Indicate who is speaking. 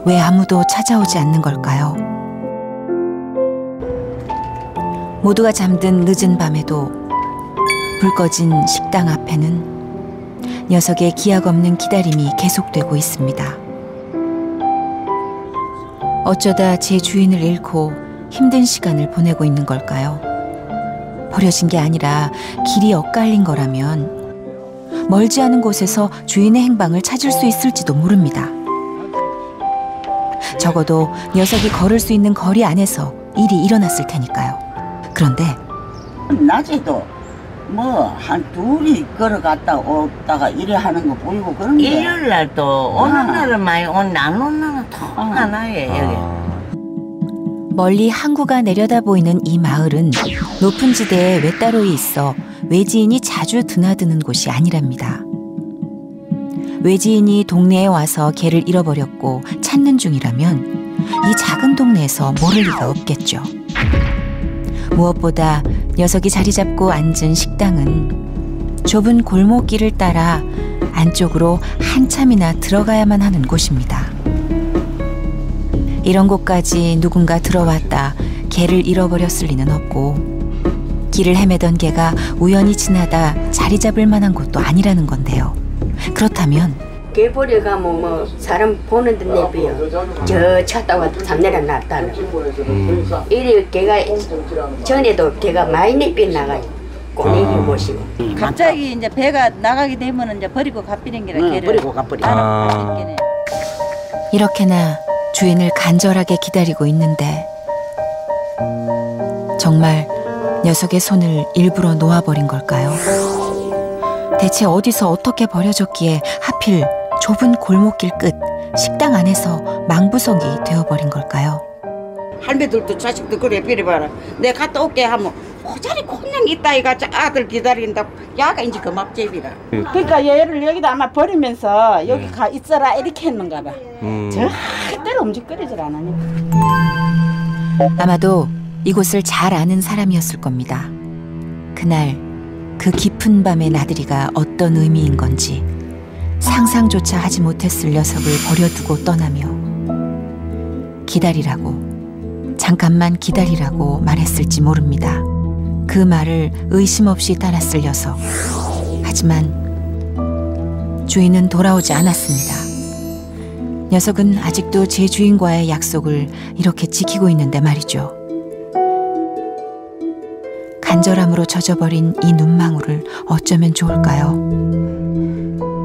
Speaker 1: 왜 아무도 찾아오지 않는 걸까요? 모두가 잠든 늦은 밤에도 불 꺼진 식당 앞에는 녀석의 기약 없는 기다림이 계속되고 있습니다. 어쩌다 제 주인을 잃고 힘든 시간을 보내고 있는 걸까요? 버려진 게 아니라 길이 엇갈린 거라면 멀지 않은 곳에서 주인의 행방을 찾을 수 있을지도 모릅니다. 적어도 녀석이 걸을 수 있는 거리 안에서 일이 일어났을 테니까요. 그런데
Speaker 2: 낮에도 뭐 한 둘이 걸어갔다 오다가 이래 하는 거 보이고 그런 게
Speaker 3: 일요일 날도 오는 날은 많이 오는데 안 오는 날은 통 하나예요. 여기.
Speaker 1: 멀리 항구가 내려다 보이는 이 마을은 높은 지대에 외따로에 있어 외지인이 자주 드나드는 곳이 아니랍니다. 외지인이 동네에 와서 개를 잃어버렸고 찾는 중이라면 이 작은 동네에서 모를 리가 없겠죠. 무엇보다 녀석이 자리 잡고 앉은 식당은 좁은 골목길을 따라 안쪽으로 한참이나 들어가야만 하는 곳입니다. 이런 곳까지 누군가 들어왔다 개를 잃어버렸을 리는 없고 길을 헤매던 개가 우연히 지나다 자리 잡을 만한 곳도 아니라는 건데요. 그렇다면
Speaker 4: 개 버려가면 뭐 사람 보는 데 내비요. 저 찾다가 잠 내려놨다는. 이리 개가 전에도 개가 많이 내비 나가요. 꼬내기 모시고.
Speaker 5: 갑자기 이제 배가 나가게 되면 이제 버리고 가버린 게라 개를
Speaker 2: 버리고 가버리.
Speaker 1: 이렇게나 주인을 간절하게 기다리고 있는데 정말 녀석의 손을 일부러 놓아버린 걸까요? 대체 어디서 어떻게 버려졌기에 하필 좁은 골목길 끝 식당 안에서 망부석이 되어버린 걸까요?
Speaker 2: 할매들도 자식들 그래 비려봐라. 내가 갔다 올게 하면 호자리 그냥 있다 이가 아들 기다린다. 야가 이제 그 막제비라.
Speaker 6: 그러니까 얘를 여기다 아마 버리면서 여기 가 있어라 이렇게 했는가 봐. 절대로 움직거리질 않으니까.
Speaker 1: 아마도 이곳을 잘 아는 사람이었을 겁니다. 그날 그 깊은 밤의 나들이가 어떤 의미인 건지 상상조차 하지 못했을 녀석을 버려두고 떠나며 기다리라고, 잠깐만 기다리라고 말했을지 모릅니다. 그 말을 의심 없이 따랐을 녀석. 하지만 주인은 돌아오지 않았습니다. 녀석은 아직도 제 주인과의 약속을 이렇게 지키고 있는데 말이죠. 간절함으로 젖어버린 이 눈망울을 어쩌면 좋을까요?